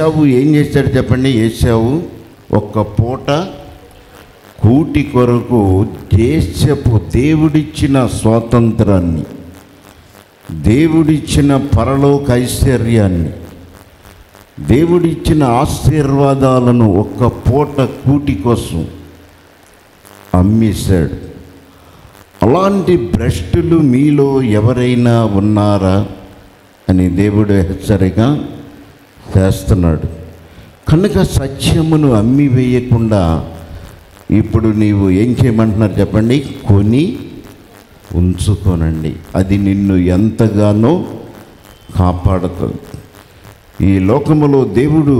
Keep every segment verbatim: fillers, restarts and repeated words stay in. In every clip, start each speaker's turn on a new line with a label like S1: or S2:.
S1: ఏశావు ఏం చేశాడు చెప్పండి? ఏశావు ఒక్క పూట కూటి కొరకు దేశపు దేవుడిచ్చిన స్వాతంత్రాన్ని, దేవుడిచ్చిన పరలోక ఐశ్వర్యాన్ని, దేవుడిచ్చిన ఆశీర్వాదాలను ఒక్క పూట కూటి కోసం అమ్మేశాడు. అలాంటి భ్రష్టులు మీలో ఎవరైనా ఉన్నారా అని దేవుడు హెచ్చరిక చేస్తున్నాడు. కనుక సత్యమును అమ్మి వేయకుండా ఇప్పుడు నీవు ఏం చేయమంటున్నారు చెప్పండి? కొని ఉంచుకోనండి. అది నిన్ను ఎంతగానో కాపాడుతుంది. ఈ లోకములో దేవుడు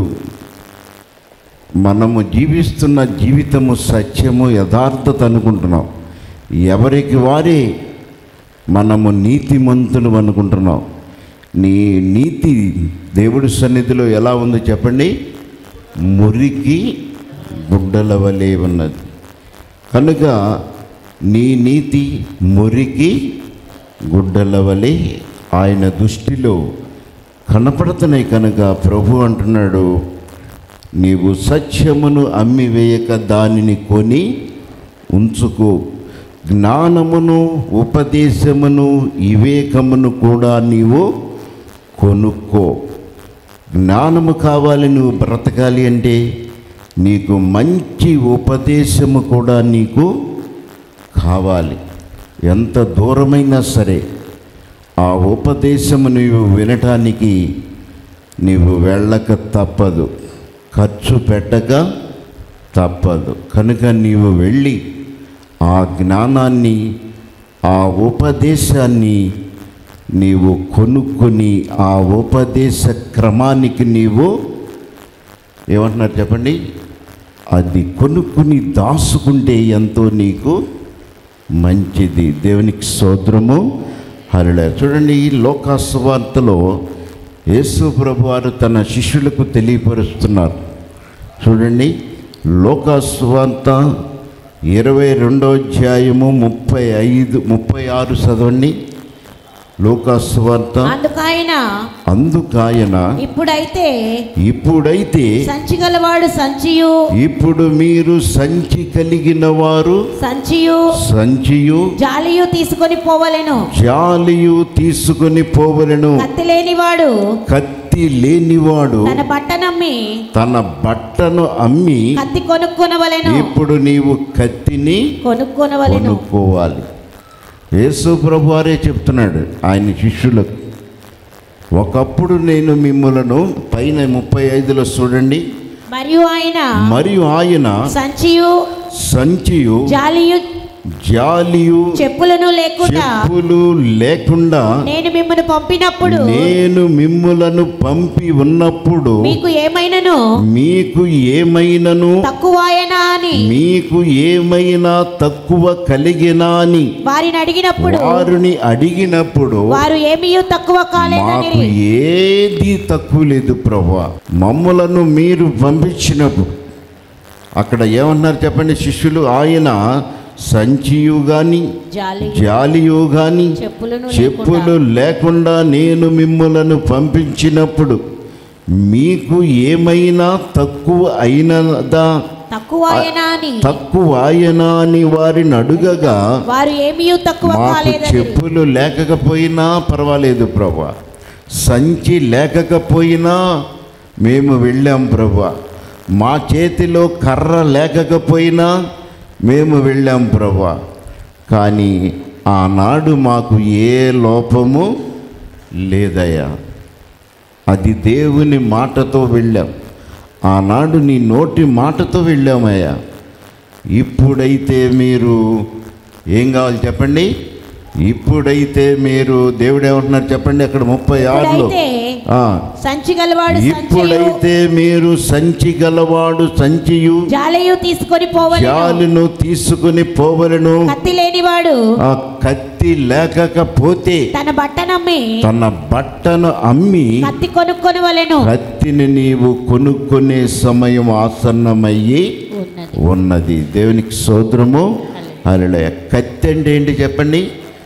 S1: మనము జీవిస్తున్న జీవితము సత్యము, యథార్థత అనుకుంటున్నాం. ఎవరికి వారే మనము నీతిమంతులు అనుకుంటున్నాం. నీ నీతి దేవుడి సన్నిధిలో ఎలా ఉందో చెప్పండి? మురికి గుడ్డల వలె ఉన్నది. కనుక నీ నీతి మురికి గుడ్డల వలె ఆయన దృష్టిలో కనపడుతున్నాయి. కనుక ప్రభు అంటున్నాడు, నీవు సత్యమును అమ్మివేయక దానిని కొని ఉంచుకో, జ్ఞానమును ఉపదేశమును వివేకమును కూడా నీవు కొనుక్కో. జ్ఞానము కావాలి, నువ్వు బ్రతకాలి అంటే నీకు మంచి ఉపదేశము కూడా నీకు కావాలి. ఎంత దూరమైనా సరే ఆ ఉపదేశము నీవు వినటానికి నీవు వెళ్ళక తప్పదు, ఖర్చు పెట్టక తప్పదు. కనుక నీవు వెళ్ళి ఆ జ్ఞానాన్ని, ఆ ఉపదేశాన్ని నీవు కొనుక్కొని ఆ ఉపదేశ క్రమానికి నీవు ఏమంటున్నారు చెప్పండి? అది కొనుక్కుని దాచుకుంటే ఎంతో నీకు మంచిది. దేవునికి స్తోత్రము, హల్లెలూయా. చూడండి, ఈ లోకసువార్తలో యేసు ప్రభువారు తన శిష్యులకు తెలియపరుస్తున్నారు. చూడండి, లోకసువార్త ఇరవై రెండో అధ్యాయము ముప్పై ఐదు ముప్పై ఆరు చదవండి. లోకసువార్త
S2: అందుకాయన
S1: అందుకాయన
S2: ఇప్పుడైతే
S1: ఇప్పుడైతే
S2: సంచి గలవాడు సంచియు,
S1: ఇప్పుడు మీరు సంచి కలిగిన వారు
S2: సంచియు
S1: సంచియు
S2: జాలియు తీసుకొని పోవలెను,
S1: జాలియు తీసుకొని పోవలెను.
S2: కత్తి లేనివాడు
S1: కత్తి లేనివాడు
S2: తన బట్టనమ్మి
S1: తన బట్టను అమ్మి
S2: కత్తి కొనుక్కొనవలెను.
S1: ఇప్పుడు నీవు కత్తిని
S2: కొనుక్కొనవలెను.
S1: కొనుక్కోవాలి. యేసు ప్రభువారే చెప్తున్నాడు ఆయన శిష్యులకు, ఒకప్పుడు నేను మిమ్ములను పైన ముప్పై ఐదులో చూడండి,
S2: మరియు ఆయన
S1: మరియు ఆయన
S2: సంచియు
S1: సంచియు
S2: జాలియు
S1: జాలియు
S2: చెప్పులను లేకుండా
S1: చెప్పులు లేకుండా
S2: నేను మిమ్మల్ని పంపినప్పుడు
S1: నేను మిమ్ములను పంపి ఉన్నప్పుడు
S2: మీకు ఏమైనను
S1: మీకు ఏమైనను
S2: తక్కువాయనా అని
S1: మీకు ఏమైనా తక్కువ కలిగినా అని
S2: వారిని అడిగినప్పుడు
S1: వారిని అడిగినప్పుడు
S2: వారు ఏమీ తక్కువ
S1: మాకు
S2: కాలేదని,
S1: ఏది తక్కువ లేదు ప్రభువా, మమ్ములను మీరు పంపించినప్పుడు. అక్కడ ఏమన్నారు చెప్పండి శిష్యులు? ఆయన సంచియు గాని
S2: జాలి
S1: జాలియు గాని
S2: చెప్పులను
S1: చెప్పులు లేకుండా నేను మిమ్ములను పంపించినప్పుడు మీకు ఏమైనా తక్కువ అయినదా
S2: తక్కువాయనా అని
S1: తక్కువ ఆయనా అని వారిని అడుగగా
S2: వారు ఏమీ తక్కువ
S1: మాకు
S2: కాలేదని,
S1: చెప్పులు లేకపోయినా పర్వాలేదు ప్రభా, సంచి లేకపోయినా మేము వెళ్ళాం ప్రభా, మా చేతిలో కర్ర లేకపోయినా మేము వెళ్ళాం ప్రభా, కానీ ఆనాడు మాకు ఏ లోపము లేదయ్యా. అది దేవుని మాటతో వెళ్ళాం, ఆనాడు నీ నోటి మాటతో వెళ్ళామయ్యా. ఇప్పుడైతే మీరు ఏం కావాలి చెప్పండి? ఇప్పుడైతే మీరు దేవుడు ఏమంటున్నారు చెప్పండి? అక్కడ ముప్పై ఆరులో
S2: సంచి గలవాడు
S1: ఇప్పుడైతే మీరు సంచి గలవాడు సంచియు
S2: జాలియు తీసుకొని పోవలెను,
S1: జాలును తీసుకుని పోవలను.
S2: కత్తి లేనివాడు
S1: ఆ కత్తి లేకపోతే
S2: తన బట్టనమ్మి
S1: తన బట్టను అమ్మి
S2: కత్తి కొనుక్కొనవలెను.
S1: కత్తిని నీవు కొనుక్కునే సమయం ఆసన్నమయ్యి ఉన్నది. దేవునికి స్తోత్రము, హల్లెలూయా. కత్తి అంటే ఏంటి చెప్పండి?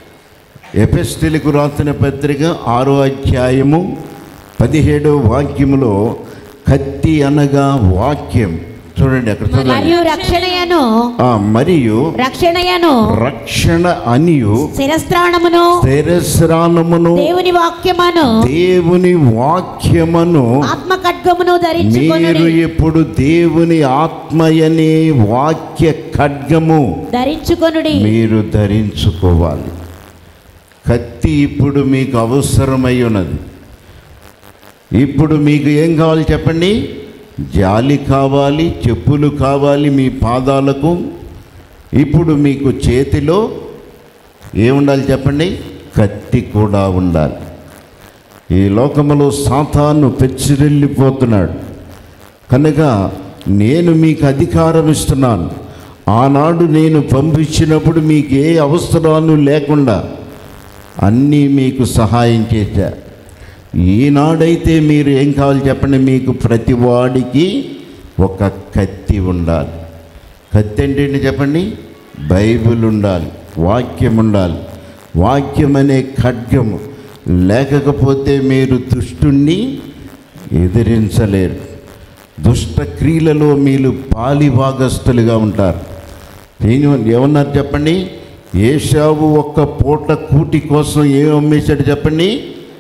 S1: ఎఫెసీయులకు రాసిన పత్రిక ఆరో అధ్యాయము పదిహేడో వాక్యములో కత్తి అనగా వాక్యం. చూడండి అక్కడ చదవండి.
S2: మరియు రక్షణయను
S1: ఆ, మరియు
S2: రక్షణయను
S1: రక్షణ అనియు
S2: శిరస్త్రాణమును
S1: శిరస్త్రాణమును
S2: దేవుని వాక్యమును
S1: దేవుని వాక్యమును
S2: ఆత్మ ఖడ్గమును
S1: మీరు
S2: ధరించుకొనుడి.
S1: ఇప్పుడు దేవుని ఆత్మయనే వాక్య ఖడ్గము
S2: ధరించుకొనుడి.
S1: మీరు ధరించుకోవాలి. కత్తి ఇప్పుడు మీకు అవసరమై ఉన్నది. ఇప్పుడు మీకు ఏం కావాలి చెప్పండి? జాలి కావాలి, చెప్పులు కావాలి మీ పాదాలకు. ఇప్పుడు మీకు చేతిలో ఏముండాలి చెప్పండి? కత్తి కూడా ఉండాలి. ఈ లోకములో సాతాను పెచ్చిరెళ్ళిపోతున్నాడు కనుక నేను మీకు అధికారం ఇస్తున్నాను. ఆనాడు నేను పంపించినప్పుడు మీకు ఏ అవసరాలు లేకుండా అన్నీ మీకు సహాయం చేశా. ఈనాడైతే మీరు ఏం కావాలి చెప్పండి? మీకు ప్రతి వాడికి ఒక కత్తి ఉండాలి. కత్తి ఏంటండి చెప్పండి? బైబిల్ ఉండాలి, వాక్యం ఉండాలి. వాక్యం అనే ఖడ్గము లేకపోతే మీరు దుష్టుణ్ణి ఎదిరించలేరు. దుష్ట క్రియలలో మీరు పాలిభాగస్తులుగా ఉంటారు. ఏమన్నారు చెప్పండి? ఏశావు ఒక్క పూట కూటి కోసం ఏం అమ్మేశాడు చెప్పండి?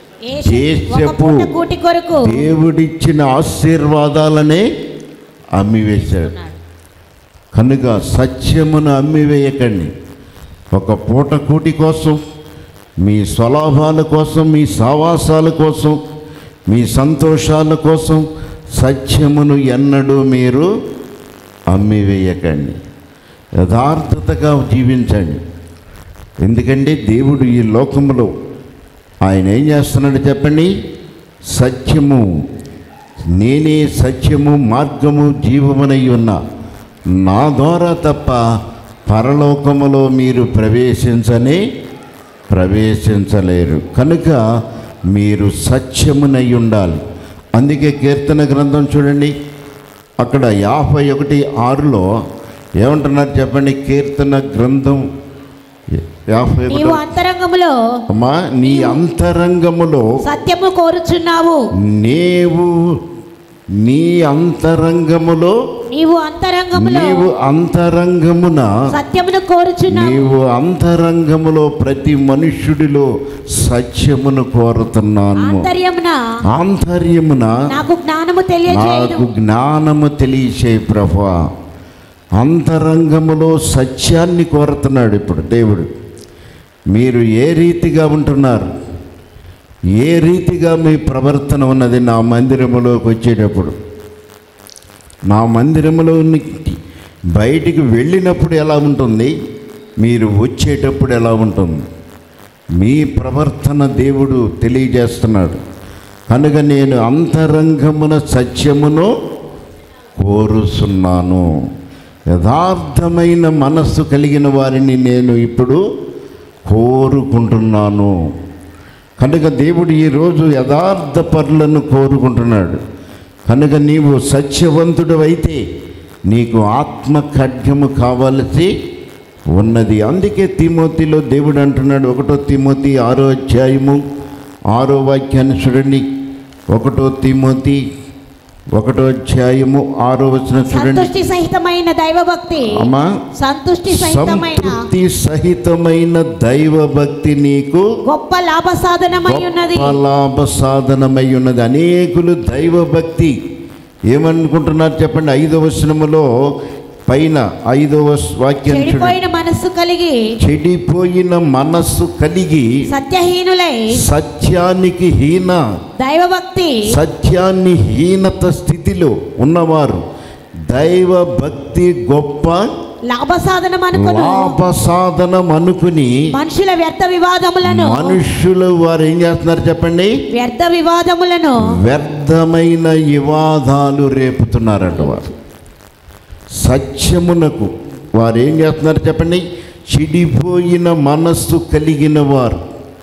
S2: ఒక పూట కూటి కొరకు
S1: దేవుడిచ్చిన ఆశీర్వాదాలనే అమ్మివేశాడు. కనుక సత్యమును అమ్మివేయకండి. ఒక పూట కూటి కోసం, మీ స్వలాభాల కోసం, మీ సావాసాల కోసం, మీ సంతోషాల కోసం సత్యమును ఎన్నడూ మీరు అమ్మివేయకండి. యథార్థతగా జీవించండి. ఎందుకంటే దేవుడు ఈ లోకంలో ఆయన ఏం చేస్తున్నాడు చెప్పండి? సత్యము, నేనే సత్యము, మార్గము, జీవమునై ఉన్నా. నా ద్వారా తప్ప పరలోకములో మీరు ప్రవేశించనే ప్రవేశించలేరు. కనుక మీరు సత్యమునై ఉండాలి. అందుకే కీర్తన గ్రంథం చూడండి, అక్కడ యాభై ఒకటి ఆరులో ఏమంటున్నారు చెప్పండి? కీర్తన గ్రంథం యాభై
S2: నీవు అంతరంగములో
S1: అమ్మా, నీ అంతరంగములో
S2: సత్యము కోరుచున్నావు.
S1: నీవు నీ అంతరంగములో
S2: నీవు అంతరంగములో
S1: నీవు అంతరంగమున
S2: సత్యమును కోరుచున్నావు.
S1: నీవు అంతరంగములో ప్రతి మనుష్యుడిలో సత్యమును కోరుతున్నాను.
S2: ఆంతర్యమున
S1: ఆంతర్యమున
S2: నాకు జ్ఞానము తెలియజేయుము.
S1: నాకు జ్ఞానము తెలియచేయి ప్రభువా. అంతరంగములో సత్యాన్ని కోరుతున్నాడు ఇప్పుడు దేవుడు. మీరు ఏ రీతిగా ఉంటున్నారు, ఏ రీతిగా మీ ప్రవర్తన ఉన్నది నా మందిరములోకి వచ్చేటప్పుడు, నా మందిరములో బయటికి వెళ్ళినప్పుడు ఎలా ఉంటుంది, మీరు వచ్చేటప్పుడు ఎలా ఉంటుంది, మీ ప్రవర్తన దేవుడు తెలియజేస్తున్నాడు. కనుక నేను అంతరంగమున సత్యమును కోరుచున్నాను. యథార్థమైన మనస్సు కలిగిన వారిని నేను ఇప్పుడు కోరుకుంటున్నాను. కనుక దేవుడు ఈరోజు యథార్థ పరులను కోరుకుంటున్నాడు. కనుక నీవు సత్యవంతుడు అయితే నీకు ఆత్మ ఖడ్గము కావలసి ఉన్నది. అందుకే తిమోతిలో దేవుడు అంటున్నాడు, ఒకటో తిమోతి ఆరో అధ్యాయము ఆరో వాక్యాన్ని చూడండి. ఒకటో తిమోతి ఒకటో అధ్యాయము ఆరో వచనం చూడండి.
S2: సంతుష్టి సహితమైన దైవభక్తి
S1: అమ్మా,
S2: సంతుష్టి సహితమైన
S1: సంతృప్తి సహితమైన దైవ భక్తి నీకు
S2: గొప్ప లాభ సాధనమై ఉన్నది.
S1: గొప్ప లాభ సాధనమై ఉన్నది. అనేకులు దైవ భక్తి ఏమనుకుంటున్నారు చెప్పండి? ఐదవ వచనములో పైన ఐదవ వాక్యం
S2: చెడిపోయిన మనస్సు కలిగి
S1: చెడిపోయిన మనస్సు కలిగి
S2: సత్యహీనులై
S1: సత్యానికి హీన
S2: దైవభక్తి
S1: సత్యాన్ని హీనత స్థితిలో ఉన్నవారు దైవ భక్తి గొప్ప
S2: లాభ సాధనం అనుకుని
S1: లాభ సాధనం అనుకుని
S2: మనుషుల వ్యర్థ వివాదములను
S1: మనుషులు వారు ఏం చేస్తున్నారు చెప్పండి?
S2: వ్యర్థ వివాదములను
S1: వ్యర్థమైన వివాదాలు రేపుతున్నారట. వారు సత్యమునకు వారు ఏం చేస్తున్నారు చెప్పండి? చెడిపోయిన మనస్సు కలిగిన వారు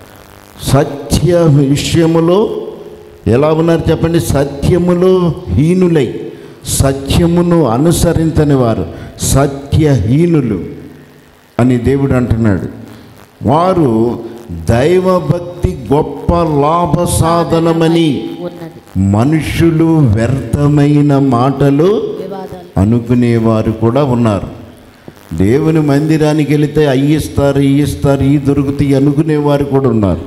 S1: సత్య విషయములో ఎలా ఉన్నారు చెప్పండి? సత్యములో హీనులై సత్యమును అనుసరించని వారు సత్యహీనులు అని దేవుడు అంటున్నాడు. వారు దైవభక్తి గొప్ప లాభ సాధనమని
S2: ఉన్నది.
S1: మనుషులు వ్యర్థమైన మాటలు
S2: వివాదాలు
S1: అనుకునేవారు కూడా ఉన్నారు. దేవుని మందిరానికి వెళితే అయ్యిస్తారు ఇస్తారు ఈ దొరుకుతాయి అనుకునేవారు కూడా ఉన్నారు.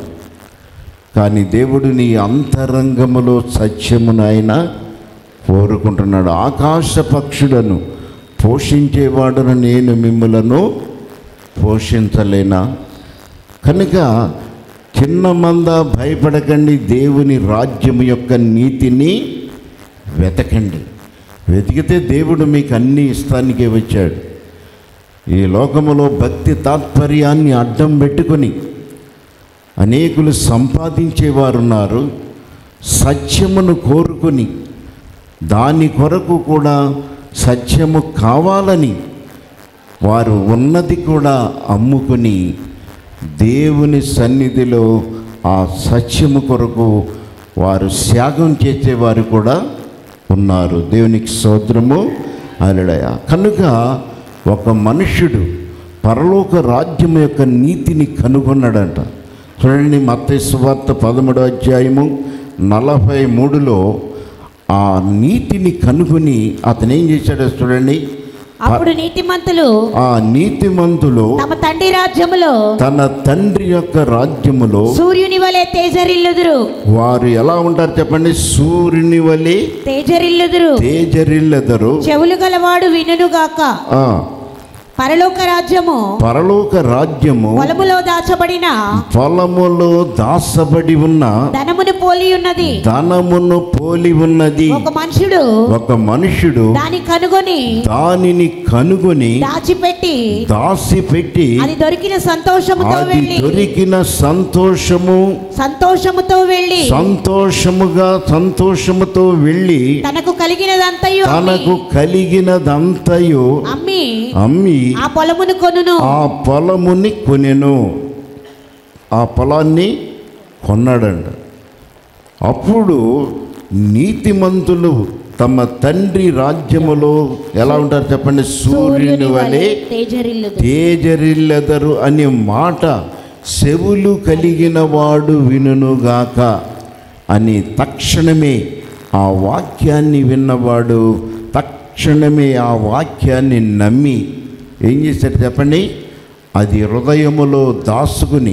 S1: కానీ దేవుడు నీ అంతరంగములో సత్యమును ఆయన కోరుకుంటున్నాడు. ఆకాశ పక్షులను పోషించేవాడును నేను మిమ్ములను పోషించలేనా? కనుక చిన్న మంద భయపడకండి, దేవుని రాజ్యం యొక్క నీతిని వెతకండి. వెతికితే దేవుడు మీకు అన్ని ఇస్తానికే వచ్చాడు. ఈ లోకములో భక్తి తాత్పర్యాన్ని అడ్డం పెట్టుకొని అనేకులు సంపాదించేవారు ఉన్నారు. సత్యమును కోరుకొని దాని కొరకు కూడా సత్యము కావాలని వారు ఉన్నది కూడా అమ్ముకొని దేవుని సన్నిధిలో ఆ సత్యము కొరకు వారు త్యాగం చేసేవారు కూడా ఉన్నారు. దేవునికి స్తోత్రము, హల్లెలూయా. కనుక ఒక మనుష్యుడు పరలోక రాజ్యం యొక్క నీతిని కనుగొన్నాడంట. చూడండి, మత్తయి సువార్త పదమూడో అధ్యాయము నలభై మూడులో ఆ నీతిని కనుగొని అతను ఏం చేశాడో చూడండి.
S2: అప్పుడు నీతిమంతులు
S1: ఆ నీతిమంతులు
S2: తమ తండ్రి రాజ్యములో
S1: తన తండ్రి యొక్క రాజ్యములో
S2: సూర్యుని వలె తేజరిల్లుదురు.
S1: వారు ఎలా ఉంటారు చెప్పండి? సూర్యుని వలె
S2: తేజరిల్లుదురు.
S1: తేజరిల్లెదరు.
S2: చెవులు గలవాడు వినుగాక.
S1: ఆ
S2: పరలోక రాజ్యము
S1: పరలోక రాజ్యము
S2: పొలములో దాచబడిన
S1: పొలములో దాచబడి ఉన్న
S2: ధనమును పోలి ఉన్నది.
S1: ధనమును పోలి ఉన్నది.
S2: ఒక మనుషుడు
S1: ఒక మనుషుడు
S2: దాని కనుగొని
S1: దానిని కనుగొని
S2: దాచిపెట్టి
S1: దాచిపెట్టి
S2: అది దొరికిన సంతోషముతో
S1: అది
S2: వెళ్ళి
S1: దొరికిన సంతోషము
S2: సంతోషముతో వెళ్ళి
S1: సంతోషముగా సంతోషముతో వెళ్ళి
S2: తనకు కలిగినదంతయు
S1: తనకు కలిగినదంతయు
S2: అమ్మి
S1: అమ్మి
S2: ఆ పొలమును కొనును.
S1: ఆ పొలముని కొనెను. ఆ పొలాన్ని కొన్నాడంట. అప్పుడు నీతిమంతులు తమ తండ్రి రాజ్యములో ఎలా ఉంటారు చెప్పండి? సూర్యుని వలె
S2: తేజరిల్లుదురు.
S1: తేజరిల్లెదరు అనే మాట చెవులు కలిగిన వాడు వినుగాక అని తక్షణమే ఆ వాక్యాన్ని విన్నవాడు తక్షణమే ఆ వాక్యాన్ని నమ్మి ఏం చేశాడు చెప్పండి? అది హృదయములో దాసుకుని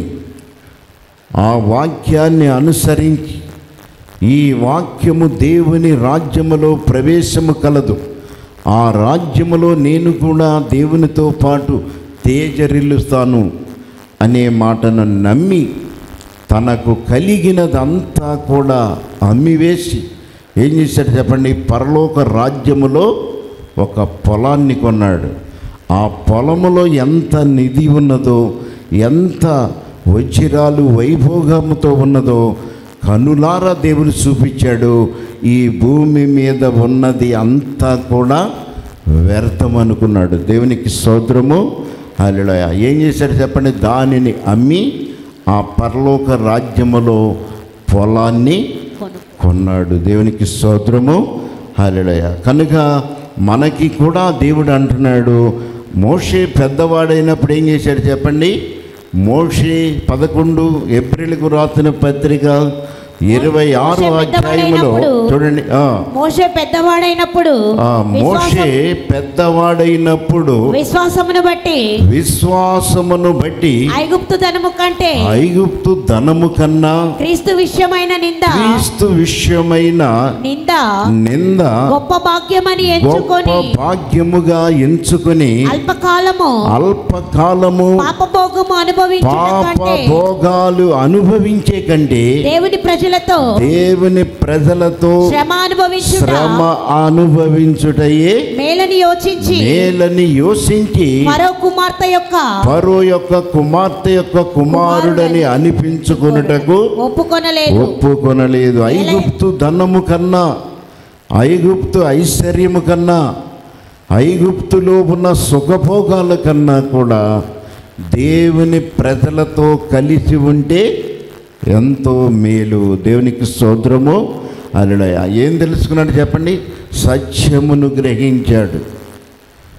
S1: ఆ వాక్యాన్ని అనుసరించి ఈ వాక్యము దేవుని రాజ్యములో ప్రవేశము కలదు, ఆ రాజ్యములో నేను కూడా దేవునితో పాటు తేజరిల్లుస్తాను అనే మాటను నమ్మి తనకు కలిగినదంతా కూడా అమ్మివేసి ఏం చేశాడు చెప్పండి? పరలోక రాజ్యములో ఒక పొలాన్ని కొన్నాడు. ఆ పొలములో ఎంత నిధి ఉన్నదో, ఎంత వజ్రాలు వైభోగముతో ఉన్నదో కనులారా దేవుడు చూపించాడు. ఈ భూమి మీద ఉన్నది అంతా కూడా వ్యర్థం అనుకున్నాడు. దేవునికి స్తోత్రము, హల్లెలూయా. ఏం చేశాడు చెప్పండి? దానిని అమ్మి ఆ పరలోక రాజ్యములో పొలాన్ని కొన్నాడు. దేవునికి స్తోత్రము, హల్లెలూయా. కనుక మనకి కూడా దేవుడు అంటున్నాడు, మోషే పెద్దవాడైనప్పుడు ఏం చేశాడు చెప్పండి? మోషే పదకొండు ఏప్రిల్కు రాసిన పత్రిక ఇరవై ఆరు అధ్యాయములో చూడండి.
S2: మోషే పెద్దవాడైనప్పుడు
S1: మోషే పెద్దవాడైనప్పుడు
S2: విశ్వాసమును బట్టి
S1: విశ్వాసమును బట్టి
S2: ఐగుప్తు ధనము కంటే
S1: ఐగుప్తు ధనము కన్నా
S2: క్రీస్తు విషయమైన నింద
S1: క్రీస్తు విషయమైన
S2: నింద
S1: నింద
S2: గొప్ప భాగ్యమని ఎంచుకొని
S1: గొప్ప భాగ్యముగా ఎంచుకొని
S2: అల్పకాలము
S1: అల్పకాలము
S2: పాపభోగము అనుభవించుట
S1: పాప
S2: కంటే
S1: భోగాలు అనుభవించే కంటే
S2: దేవుని ప్రజలతో
S1: దేవుని ప్రజలతో
S2: శ్రమ అనుభవించుట
S1: శ్రమ అనుభవించుటయే
S2: మేలని యోచించి
S1: మేలని యోచించి
S2: ఫరో కుమార్తె యొక్క
S1: ఫరో యొక్క కుమార్తె యొక్క కుమారుడని అనిపించుకొనుటకు
S2: ఒప్పుకొనలేదు
S1: ఒప్పుకొనలేదు. ఐగుప్తు ధనము కన్నా, ఐగుప్తు ఐశ్వర్యము కన్నా, ఐగుప్తులో ఉన్న సుఖభోగాల కన్నా కూడా దేవుని ప్రజలతో కలిసి ఉంటే ఎంతో మేలు. దేవునికి స్తోత్రము, హల్లెలూయా. ఏం తెలుసుకున్నాడు చెప్పండి? సత్యమును గ్రహించాడు.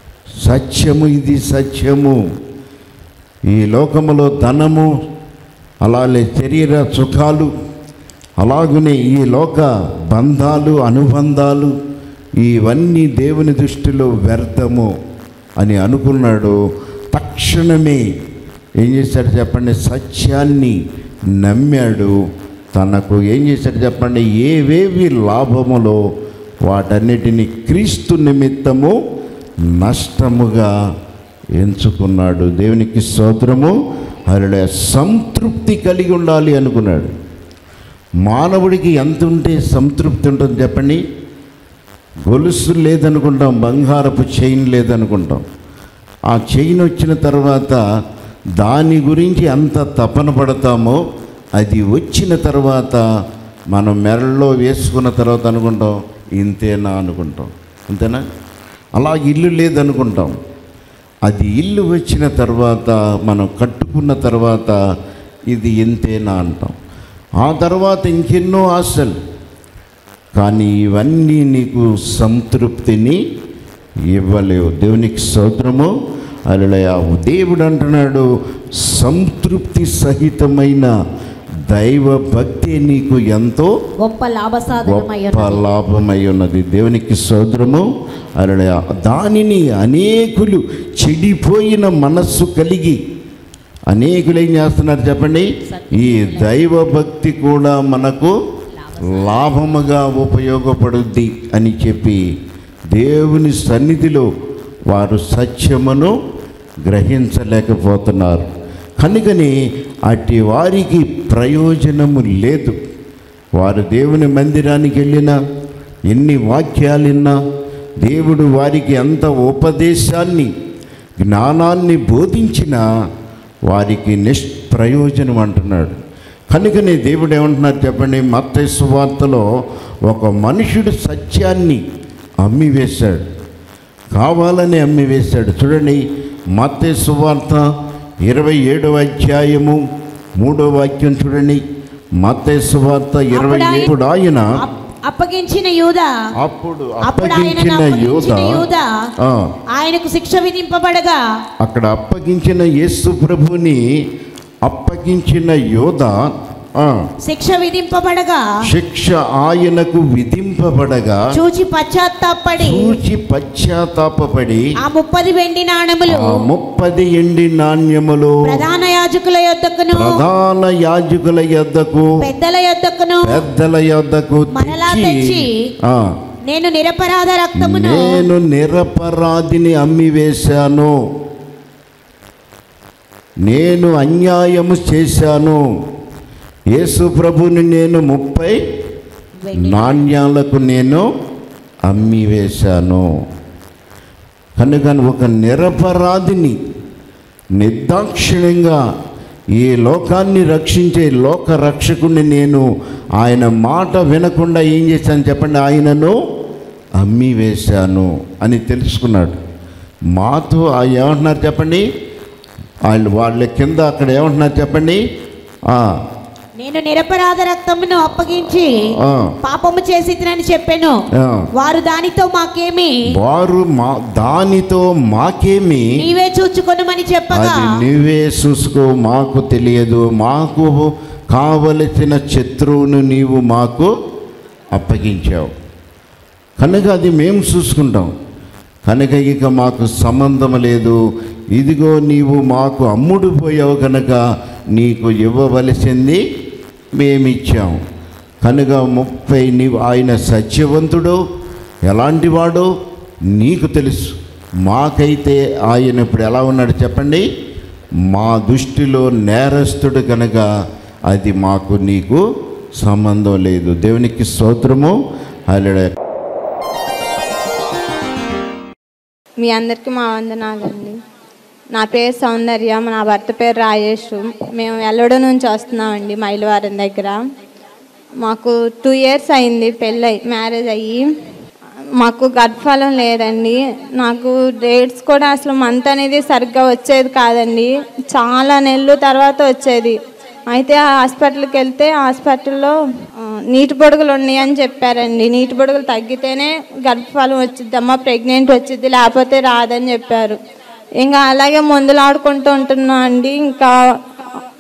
S1: సత్యము, ఇది సత్యము. ఈ లోకములో ధనము అలాగే శరీర సుఖాలు, అలాగనే ఈ లోక బంధాలు అనుబంధాలు ఇవన్నీ దేవుని దృష్టిలో వ్యర్థము అని అనుకున్నాడు. తక్షణమే ఏం చేశాడు చెప్పండి, సత్యాన్ని నమ్మాడు. తనకు ఏం చేశాడు చెప్పండి, ఏవేవి లాభములో వాటన్నిటిని క్రీస్తు నిమిత్తము నష్టముగా ఎంచుకున్నాడు. దేవునికి స్తోత్రము. అలా సంతృప్తి కలిగి ఉండాలి అనుకున్నాడు. మానవుడికి ఎంత ఉంటే సంతృప్తి ఉంటుంది చెప్పండి? గొలుసు లేదనుకుంటాం, బంగారపు చైన్ లేదనుకుంటాం. ఆ చైన్ వచ్చిన తర్వాత దాని గురించి ఎంత తపన పడతామో అది వచ్చిన తర్వాత మనం మెడలో వేసుకున్న తర్వాత అనుకుంటాం ఇంతేనా అనుకుంటాం, అంతేనా? అలా ఇల్లు లేదనుకుంటాం, అది ఇల్లు వచ్చిన తర్వాత మనం కట్టుకున్న తర్వాత ఇది ఇంతేనా అంటాం. ఆ తర్వాత ఇంకెన్నో ఆశలు, కానీ ఇవన్నీ నీకు సంతృప్తిని ఇవ్వలేవు. దేవునికి స్తోత్రము. హల్లెలూయా. దేవుడు అంటున్నాడు, సంతృప్తి సహితమైన దైవ భక్తి నీకు ఎంతో
S2: గొప్ప లాభసాధనమై
S1: గొప్ప
S2: ఉన్నది.
S1: లాభమై ఉన్నది. దేవునికి స్తోత్రము. హల్లెలూయా. దానిని అనేకులు చెడిపోయిన మనస్సు కలిగి అనేకులు ఏం చేస్తున్నారు చెప్పండి, ఈ దైవ భక్తి కూడా మనకు లాభముగా ఉపయోగపడుద్ది అని చెప్పి దేవుని సన్నిధిలో వారు సత్యమును గ్రహించలేకపోతున్నారు. కనుకని అట్టి వారికి ప్రయోజనము లేదు. వారు దేవుని మందిరానికి వెళ్ళినా, ఎన్ని వాక్యాలిన్నా, దేవుడు వారికి ఎంత ఉపదేశాన్ని జ్ఞానాన్ని బోధించినా వారికి నిష్ప్రయోజనం అంటున్నాడు. కనుకనే దేవుడు ఏమంటున్నారు చెప్పండి, మత్తయి సువార్తలో ఒక మనుషుడు సత్యాన్ని అమ్మివేశాడు, కావాలని అమ్మివేశాడు. చూడండి, మత్తయి సువార్త ఇరవై ఏడవ అధ్యాయము మూడో వాక్యం చూడండి. మత్తయి సువార్త ఇరవై ఏడు ఆయన
S2: అప్పగించిన యూదా
S1: అప్పుడు
S2: అప్పుడు ఆయన
S1: అప్పగించిన యూదా
S2: యూదా
S1: ఆ,
S2: ఆయనకు శిక్ష విధింపబడగా
S1: అక్కడ అప్పగించిన యేసు ప్రభుని అప్పగించిన యూదా ఆ,
S2: శిక్ష విధింపబడగా
S1: శిక్ష ఆయనకు విధింపబడగా
S2: చూచి పశ్చాత్తాపడి
S1: చూచి పశ్చాత్తాపపడి
S2: ఆ ముప్పది వెండి నాణములు
S1: ఆ ముప్పది ఎండి నాణ్యములు
S2: ప్రధాన యాజకుల యొద్దకును
S1: ప్రధాన యాజకుల యొద్దకు
S2: పెద్దల యొద్దకును
S1: పెద్దల యొద్దకు
S2: మరలా
S1: తెచ్చి
S2: తెచ్చి
S1: ఆ,
S2: నేను నిరపరాధ రక్తమును
S1: నేను నిరపరాధిని అమ్మివేశాను, నేను అన్యాయము చేశాను, యేసు ప్రభుని నేను ముప్పై
S2: వెండి
S1: నాణ్యాలకు నేను అమ్మివేశాను. కనుక ఒక నిరపరాధిని నిర్దాక్షిణ్యంగా ఈ లోకాన్ని రక్షించే లోక రక్షకుని నేను ఆయన మాట వినకుండా ఏం చేశాను చెప్పండి, ఆయనను అమ్మివేశాను అని తెలుసుకున్నాడు. మాతో ఆ ఏమంటున్నారు చెప్పండి, వాళ్ళు వాళ్ళ కింద అక్కడ ఏమంటున్నారు చెప్పండి, ఆ
S2: నేను నిరపరాధ రక్తమును అప్పగించి
S1: ఆ,
S2: పాపము చేసినని చెప్పాను.
S1: ఆ.
S2: వారు దానితో మాకేమి
S1: వారు మా దానితో మాకేమి,
S2: నీవే చూచుకొనుమని చెప్పగా
S1: అది నీవే చూసుకో, మాకు తెలియదు, మాకు కావలసిన శత్రువును నీవు మాకు అప్పగించావు కనుక అది మేము చూసుకుంటాం, కనుక ఇక మాకు సంబంధం లేదు, ఇదిగో నీవు మాకు అమ్ముడు పోయావు కనుక నీకు ఇవ్వవలసింది మేమిచ్చాం. కనుక ముప్పై నీవు ఆయన సత్యవంతుడు ఎలాంటి వాడో నీకు తెలుసు, మాకైతే ఆయన ఇప్పుడు ఎలా ఉన్నాడు చెప్పండి, మా దృష్టిలో నేరస్తుడు కనుక అది మాకు నీకు సంబంధం లేదు. దేవునికి స్తోత్రము. హల్లెలూయా.
S3: మీ అందరికీ మా వందనాలండి. నా పేరు సౌందర్య, నా భర్త పేరు రాజేష్. మేము ఎల్లడో నుంచి వస్తున్నామండి మైలవారం దగ్గర. మాకు టూ ఇయర్స్ అయింది పెళ్ళి మ్యారేజ్ అయ్యి. మాకు గర్భఫలం లేదండి. నాకు డేట్స్ కూడా అసలు మంత్ అనేది సరిగ్గా వచ్చేది కాదండి, చాలా నెలలు తర్వాత వచ్చేది. అయితే ఆ హాస్పిటల్కి వెళ్తే హాస్పిటల్లో నీటి బొడుగులు ఉన్నాయి అని చెప్పారండి. నీటి బొడుగులు తగ్గితేనే గర్భఫలం వచ్చిద్దమ్మా, ప్రెగ్నెంట్ వచ్చిద్ది, లేకపోతే రాదని చెప్పారు. ఇంకా అలాగే మందులు ఆడుకుంటూ ఉంటున్నా అండి. ఇంకా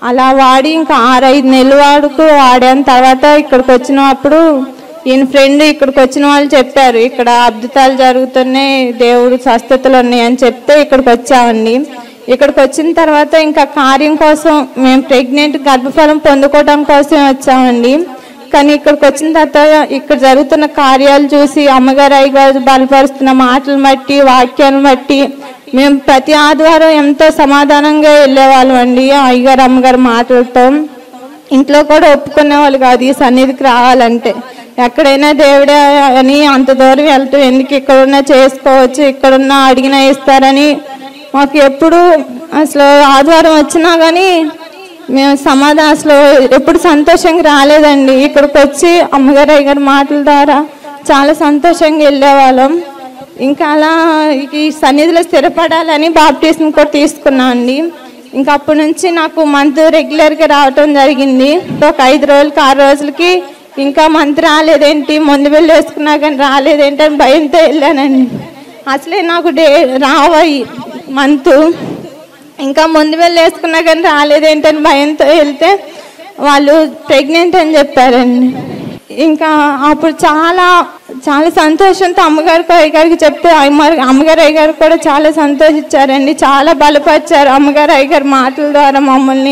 S3: అలా వాడి ఇంకా ఆరైదు నెలల వరకు వాడాను. తర్వాత ఇక్కడికి వచ్చినప్పుడు ఈయన ఫ్రెండ్ ఇక్కడికి వచ్చిన వాళ్ళు చెప్పారు, ఇక్కడ అద్భుతాలు జరుగుతున్నాయి, దేవుడు స్వస్థతలు ఉన్నాయని చెప్తే ఇక్కడికి వచ్చామండి. ఇక్కడికి వచ్చిన తర్వాత ఇంకా కార్యం కోసం మేము ప్రెగ్నెంట్ గర్భఫలం పొందుకోవడం కోసం వచ్చామండి. కానీ ఇక్కడికి వచ్చిన తర్వాత ఇక్కడ జరుగుతున్న కార్యాలు చూసి అమ్మగారు అయ్యగారు బలపరుస్తున్న మాటలు బట్టి వాక్యాలను బట్టి మేము ప్రతి ఆదివారం ఎంతో సమాధానంగా వెళ్ళేవాళ్ళం అండి. అయ్యగారు అమ్మగారు మాటలతో ఇంట్లో కూడా ఒప్పుకునే వాళ్ళు కాదు ఈ సన్నిధికి రావాలంటే. ఎక్కడైనా దేవుడే అని అంత దూరం వెళ్తూ ఎందుకు ఇక్కడున్నా చేసుకోవచ్చు, ఇక్కడున్నా అడిగినా ఇస్తారని మాకు ఎప్పుడు అసలు ఆదివారం వచ్చినా కానీ మేము సమాధానం అసలు ఎప్పుడు సంతోషంగా రాలేదండి. ఇక్కడికి వచ్చి అమ్మగారు అయ్యగారు మాటల ద్వారా చాలా సంతోషంగా వెళ్ళేవాళ్ళం. ఇంకా అలా ఈ సన్నిధిలో స్థిరపడాలని బాప్టిజం కూడా తీసుకున్నాం అండి. ఇంకా అప్పటి నుంచి నాకు మంత్ రెగ్యులర్గా రావటం జరిగింది. ఒక ఐదు రోజులకి ఆరు రోజులకి ఇంకా మంత్ రాలేదేంటి, ముందు వెళ్ళి వేసుకున్నా కానీ రాలేదేంటి అని భయంతో వెళ్ళానండి. అసలే నాకు డే రావాయి మంత్, ఇంకా ముందు వెళ్ళి వేసుకున్నా కానీ రాలేదేంటని భయంతో వెళ్తే వాళ్ళు ప్రెగ్నెంట్ అని చెప్పారండి. ఇంకా అప్పుడు చాలా చాలా సంతోషంతో అమ్మగారికి అయ్యగారికి చెప్తే అమ్మగారు అమ్మగారు అయ్యగారు కూడా చాలా సంతోషించారండి, చాలా బలపరిచారు అమ్మగారు అయ్యగారి మాటల ద్వారా మమ్మల్ని.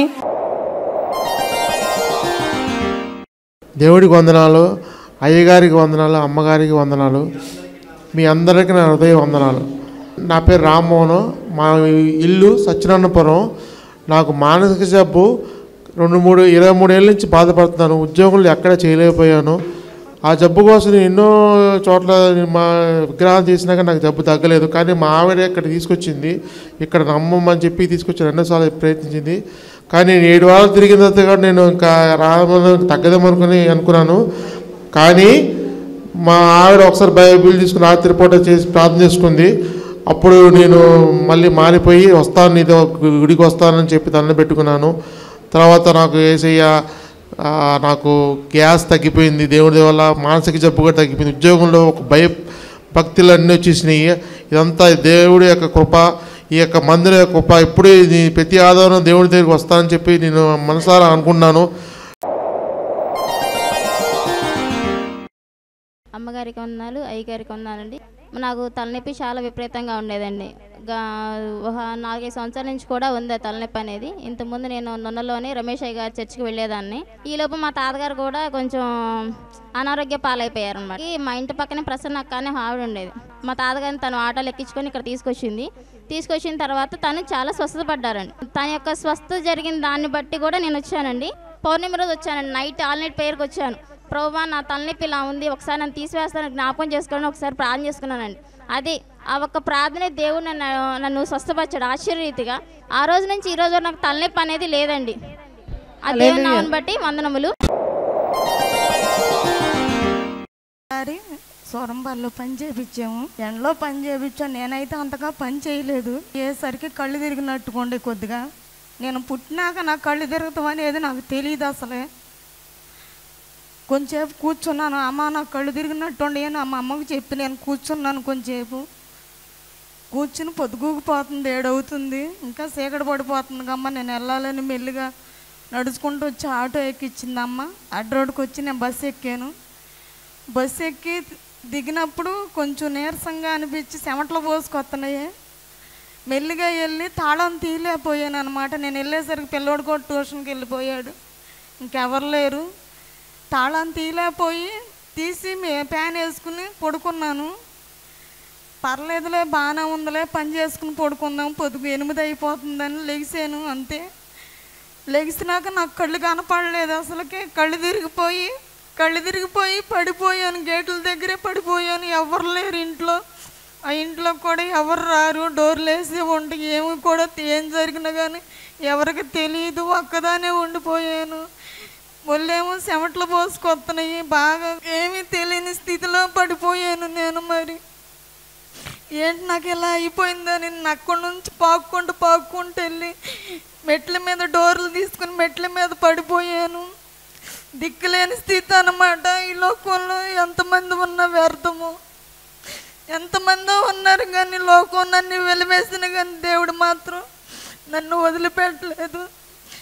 S4: దేవుడికి వందనాలు, అయ్యగారికి వందనాలు, అమ్మగారికి వందనాలు, మీ అందరికీ నా హృదయ వందనాలు. నా పేరు రామ్మోహన్, మా ఇల్లు సత్యనారాయణపురం. నాకు మానసిక జబ్బు రెండు మూడు ఇరవై మూడు ఏళ్ళ నుంచి బాధపడుతున్నాను. ఉద్యోగులు ఎక్కడ చేయలేకపోయాను. ఆ జబ్బు కోసం నేను ఎన్నో చోట్ల మా విగ్రహాలు చేసినాక నాకు జబ్బు తగ్గలేదు. కానీ మా ఆవిడ ఇక్కడ తీసుకొచ్చింది, ఇక్కడ నమ్మమని చెప్పి తీసుకొచ్చి రెండోసార్లు ప్రయత్నించింది. కానీ నేను ఏడు వారాలు తిరిగిన తర్వాత కూడా నేను ఇంకా రామని తగ్గదేమనుకుని అనుకున్నాను. కానీ మా ఆవిడ ఒకసారి బైబిల్ తీసుకుని రాత్రి పూట చేసి ప్రార్థన చేసుకుంది. అప్పుడు నేను మళ్ళీ మారిపోయి వస్తాను, నీతో గుడికి వస్తానని చెప్పి దండం పెట్టుకున్నాను. తర్వాత నాకు యేసయ్య నాకు గ్యాస్ తగ్గిపోయింది, దేవుడి వల్ల మానసిక జబ్బు కూడా తగ్గిపోయింది. ఉద్యోగంలో ఒక భయ భక్తులు అన్నీ వచ్చేసినాయి. ఇదంతా దేవుడి యొక్క కృప, ఈ యొక్క మందిరం యొక్క కృప. ఇప్పుడే ప్రతి ఆదివారం దేవుడి దగ్గరికి వస్తానని చెప్పి నేను మనసారా అనుకున్నాను.
S5: అమ్మగారికి వందనాలు, అయ్యగారికి వందనాలండి. నాకు తలనొప్పి చాలా విపరీతంగా ఉండేదండి. ఒక నాలుగైదు సంవత్సరాల నుంచి కూడా ఉంది తలనొప్పి అనేది. ఇంతకుముందు నేను నొన్నలోని రమేష్ అయ్య గారి చర్చికి వెళ్ళేదాన్ని. ఈలోపు మా తాతగారు కూడా కొంచెం అనారోగ్య పాలైపోయారు అనమాట. మా ఇంటి పక్కనే ప్రసన్న అక్క అనే ఆవిడ ఉండేది. మా తాతగారిని తను ఆటోలు ఎక్కించుకొని ఇక్కడ తీసుకొచ్చింది. తీసుకొచ్చిన తర్వాత తను చాలా స్వస్థత పడ్డారండి. తన యొక్క స్వస్థత జరిగిన దాన్ని బట్టి కూడా నేను వచ్చానండి. పౌర్ణమి రోజు వచ్చానండి. నైట్ ఆల్ నైట్ ప్రేయర్కి వచ్చాను. ప్రభువా నా తలనొప్పి ఇలా ఉంది, ఒకసారి నన్ను తీసివేస్తాను జ్ఞాపకం చేసుకోవడం ఒకసారి ప్రార్థన చేసుకున్నానండి. అది ఆ ఒక్క ప్రార్థనే దేవుడు నన్ను నన్ను స్వస్థపరిచాడు ఆశ్చర్యరీతిగా. ఆ రోజు నుంచి ఈ రోజు నాకు తలనొప్పి అనేది లేదండి. ఆ దేవుని నామమును బట్టి వందనములు.
S6: సొరంబాల్లో పని చేయించాము, ఎండలో పని చేయించాము. నేనైతే అంతగా పని చేయలేదు. ఏసరికి కళ్ళు తిరిగినట్టుకోండి కొద్దిగా. నేను పుట్టినాక నాకు కళ్ళు తిరుగుతాం అనేది నాకు తెలియదు అసలే. కొంచెంసేపు కూర్చున్నాను, అమ్మ నాకు కళ్ళు తిరిగినట్టుండి అని మా అమ్మకి చెప్పి నేను కూర్చున్నాను. కొంచెంసేపు కూర్చుని పొద్దుగూగిపోతుంది, ఏడవుతుంది, ఇంకా చీకటి పడిపోతుంది అమ్మ. నేను వెళ్ళాలని మెల్లిగా నడుచుకుంటూ వచ్చి ఆటో ఎక్కిచ్చింది అమ్మ. అడ్డ రోడ్డుకి వచ్చి నేను బస్సు ఎక్కాను. బస్సు ఎక్కి దిగినప్పుడు కొంచెం నీరసంగా అనిపించి చెమటలు పోసుకొస్తున్నాయి. మెల్లిగా వెళ్ళి తాళం తీయలేకపోయాను అనమాట. నేను వెళ్ళేసరికి పిల్లోడు కూడా ట్యూషన్కి వెళ్ళిపోయాడు, ఇంకెవరు లేరు. తాళం తీయలేకపోయి తీసి ఫ్యాన్ వేసుకుని పడుకున్నాను. పర్లేదులే బాగానే ఉందిలే పని చేసుకుని పడుకుందాం, పొద్దుకు ఎనిమిది అయిపోతుందని లెగిసాను. అంతే, లెగిసినాక నాకు కళ్ళు కనపడలేదు అసలుకి. కళ్ళు తిరిగిపోయి కళ్ళు తిరిగిపోయి పడిపోయాను. గేట్ల దగ్గరే పడిపోయాను. ఎవరు లేరు ఇంట్లో. ఆ ఇంట్లో కూడా ఎవరు రారు, డోర్లు వేసి ఉండి ఏమి కూడా ఏం జరిగినా కానీ ఎవరికి తెలియదు. ఒక్కదానే ఉండిపోయాను. ఒళ్ళేమో చెమటలు పోసుకొస్తున్నాయి. బాగా ఏమీ తెలియని స్థితిలో పడిపోయాను నేను. మరి ఏంటి నాకు ఇలా అయిపోయిందని అక్కడి నుంచి పాక్కుంటూ పాక్కుంటూ వెళ్ళి మెట్ల మీద డోర్లు తీసుకుని మెట్ల మీద పడిపోయాను. దిక్కులేని స్థితి అన్నమాట. ఈ లోకంలో ఎంతమంది ఉన్నా వ్యర్థము. ఎంతమందో ఉన్నారు కానీ లోకం నన్ను వెలివేసిన కానీ దేవుడు మాత్రం నన్ను వదిలిపెట్టలేదు.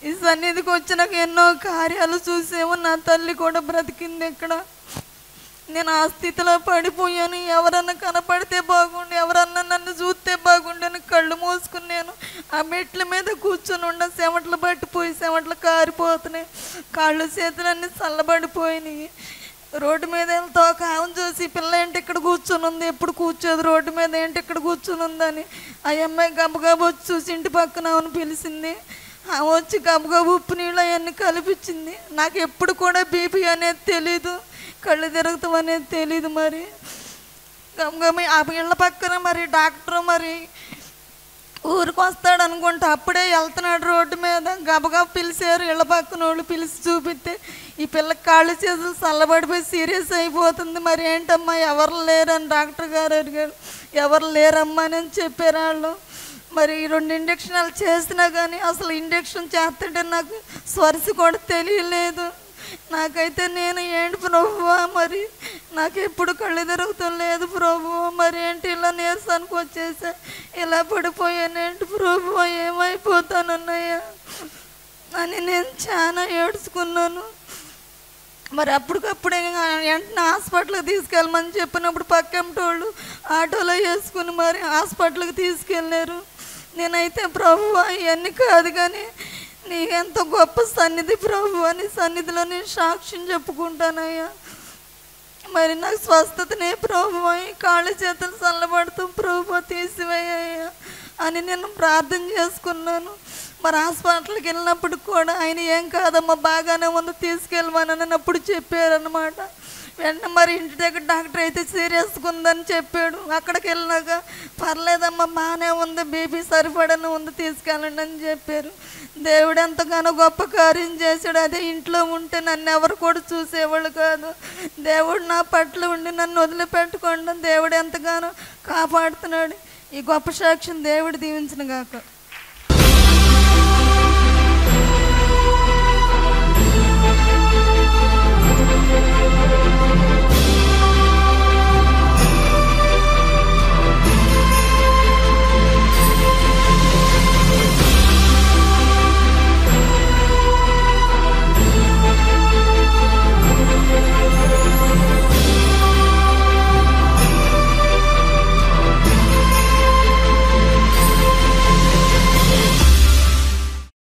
S6: ఈ సన్నిధికి వచ్చినాక ఎన్నో కార్యాలు చూసేమో. నా తల్లి కూడా బ్రతికింది ఇక్కడ. నేను ఆ స్థితిలో పడిపోయాను. ఎవరన్నా కనపడితే బాగుండు, ఎవరన్నా నన్ను చూస్తే బాగుండు అని కళ్ళు మూసుకుని నేను ఆ మెట్ల మీద కూర్చొని ఉండ. చెమటలు పట్టిపోయి చెమటలు కారిపోతున్నాయి. కాళ్ళు చేతులన్నీ చల్లబడిపోయినాయి. రోడ్డు మీద వెళ్తా ఒక ఆమెను చూసి, పిల్ల ఏంటి ఇక్కడ కూర్చొని ఉంది, ఎప్పుడు కూర్చోదు రోడ్డు మీద, ఏంటి ఇక్కడ కూర్చొని ఉందని ఆ అమ్మాయి గబగబా వచ్చి చూసి ఇంటి పక్కన ఆమెను పిలిచింది. ఆమె వచ్చి గబగబా ఉప్పు నీళ్ళు అవన్నీ కల్పించింది. నాకు ఎప్పుడు కూడా బీపీ అనేది తెలీదు, కళ్ళు తిరుగుతాం అనేది తెలీదు. మరి గమగమి ఆ ఇళ్ళ పక్కన మరి డాక్టర్ మరి ఊరికి వస్తాడు అనుకుంటా, అప్పుడే వెళ్తున్నాడు రోడ్డు మీద. గబగబా పిలిచారు ఇళ్ళ పక్కన వాళ్ళు, పిలిచి చూపిస్తే ఈ పిల్లకి కాళ్ళు చేతులు చల్లబడిపోయి సీరియస్ అయిపోతుంది. మరి ఏంటమ్మా ఎవరు లేరని డాక్టర్ గారు అడిగారు. ఎవరు లేరమ్మా అని చెప్పారు వాళ్ళు. మరి రెండు ఇంజక్షన్లు చేసినా కానీ అసలు ఇంజక్షన్ చేస్తుంటే నాకు స్పర్శ కూడా తెలియలేదు. నాకైతే నేను ఏంటి ప్రభువా, మరి నాకు ఎప్పుడు కళ్ళు తిరుగుతాం లేదు ప్రభువా, మరి ఏంటి ఇలా నీరసానికి వచ్చేసా, ఇలా పడిపోయానేంటి ప్రభువా, ఏమైపోతానన్నయ్యా అని నేను చాలా ఏడ్చుకున్నాను. మరి అప్పటికప్పుడే వెంటనే హాస్పిటల్కి తీసుకెళ్ళమని చెప్పినప్పుడు పక్కంటోళ్ళు ఆటోలో వేసుకుని మరి హాస్పిటల్కి తీసుకెళ్ళారు. నేనైతే ప్రభువా ఇవన్నీ కాదు కానీ నీకెంత గొప్ప సన్నిధి ప్రభువా, నీ సన్నిధిలో నేను సాక్ష్యం చెప్పుకుంటానయ్యా. మరి నాకు స్వస్థతనే ప్రభువా, కాళ్ళ చేతులు చల్లబడుతూ ప్రభువా తీసివేయ్యా అని నేను ప్రార్థన చేసుకున్నాను. మరి హాస్పిటల్కి వెళ్ళినప్పుడు కూడా ఆయన ఏం కాదమ్మా బాగానే ఉంది తీసుకెళ్ళమని అన్నప్పుడు చెప్పారనమాట. వెంటనే మరి ఇంటి దగ్గర డాక్టర్ అయితే సీరియస్గా ఉందని చెప్పాడు. అక్కడికి వెళ్ళినాక పర్లేదమ్మా బాగానే ఉంది, బీపీ సరిపడని ఉంది తీసుకెళ్ళండి అని చెప్పారు. దేవుడు ఎంతగానో గొప్ప కార్యం చేశాడు. అదే ఇంట్లో ఉంటే నన్ను ఎవరు కూడా చూసేవాళ్ళు కాదు. దేవుడు నా పట్ల ఉండి నన్ను వదిలిపెట్టకుండా దేవుడు ఎంతగానో కాపాడుతున్నాడు. ఈ గొప్ప సాక్ష్యం దేవుడు దీవించిన గాక.